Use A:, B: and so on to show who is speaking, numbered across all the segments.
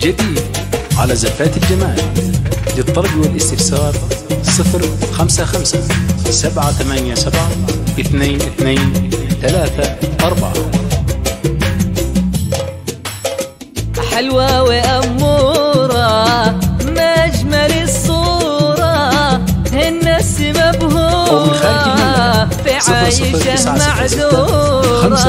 A: جديد على زفات الجمال. للطلب والاستفسار 055 787 2234.
B: حلوة وأمورة ما أجمل الصورة، الناس مبهورة في عايشة معذورة.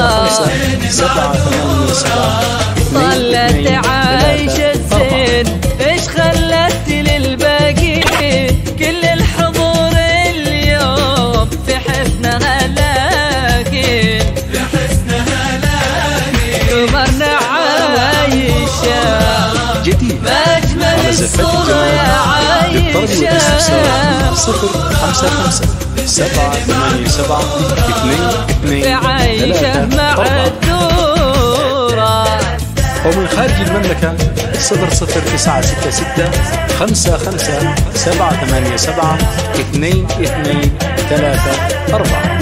B: طلت عايشة الزين إيش خلت للباقي كل الحضور اليوم في حسنها لاقين، في حسنها لاقين قمرنا عايشة
A: جديد
B: ما أجمل الصورة يا عايشة.
A: 055 787
B: 2234.
A: ومن خارج المملكة 0096 55 787 2234.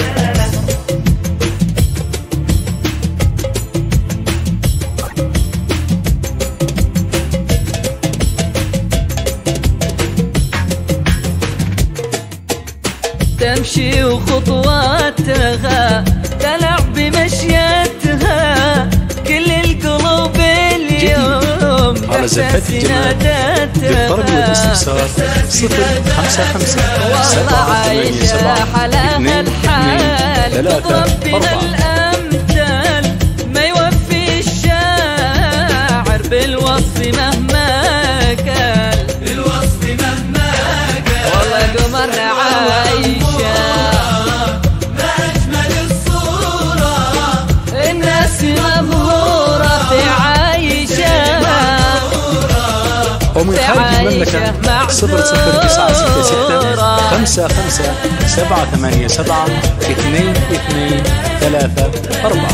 B: تمشي وخطواتها تلعب بمشيتها كل القلوب اليوم
A: على زفات الجمال. للطلب والاستفسار 055 787 2234.
B: الأمثال ما يوفي الشاعر بالوصف مهما كان، بالوصف مهما كان. والله قمرنا عايشة ما أجمل الصورة، الناس مبهورة في عايشة.
A: ومن خارج المملكة 00966 55 787 2234.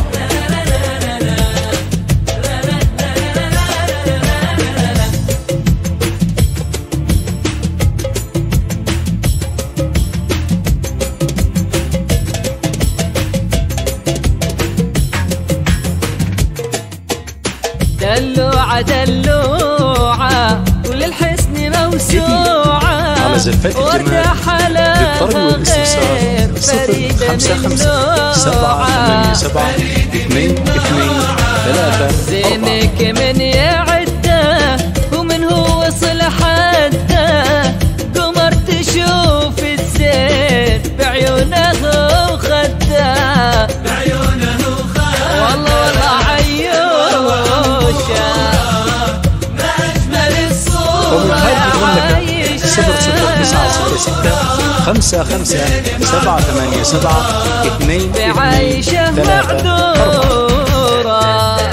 B: دلوعة دلوعة وللحسن موسوعة
A: على زفات الجمال. للطلب والاستفسار 055 787 2234.
B: زينك من يعده ومن هو وصل حده، قمر تشوف الزين بعيونه وخده، بعيونه وخده. والله والله عيوشة ما أجمل الصورة يا عايشة.
A: 00966 55 787
B: بعيشة معذورة.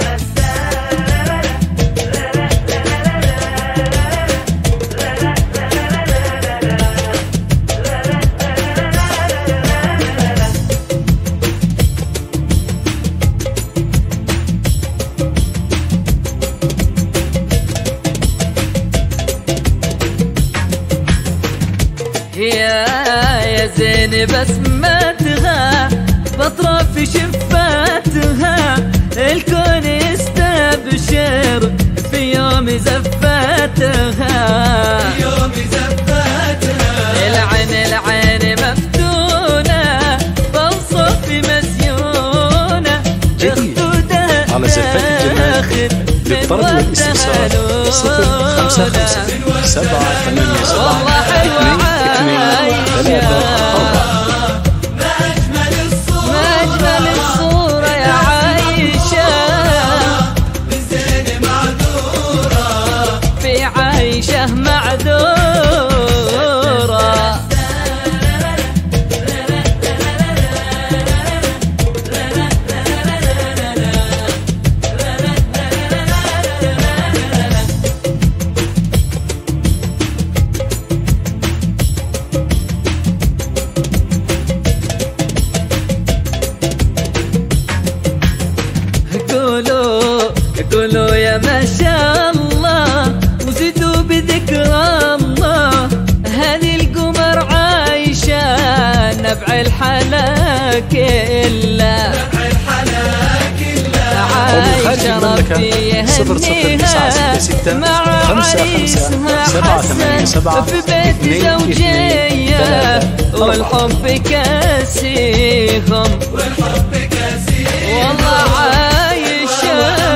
B: يا زين بسمتها بطرف شفاتها، الكون يستبشر في يوم زفاتها، في يوم زفاتها. العين العين مفتونة بالصف مسيونة،
A: جديد على زفات الجمال. للطلب والاستفسار 055 787 2234.
B: ما أجمل الصورة يا عايشة بالزين معذورة في عايشة معذورة. قولوا يا ما شاء الله وزيدوا بذكر الله، هذه القمر عايشة نبع الحلا كله، نبع الحلا كله عايشة
A: المشاركة 0096 55 787 22 3
B: والحب كاسيهم والله عايشة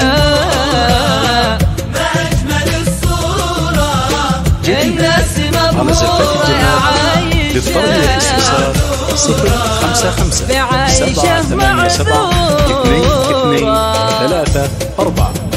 C: ما أجمل الصورة الناس
A: على زفاف الجمال للطلب والاستفسار 055 787 22 3 4